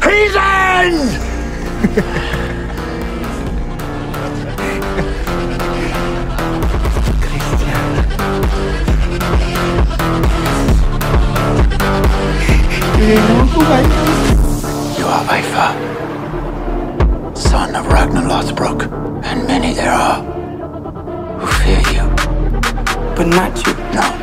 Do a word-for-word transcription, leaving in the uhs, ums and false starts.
Heathen! You are Ifa, son of Ragnar Lothbrok, and many there are who fear you. But not you. No.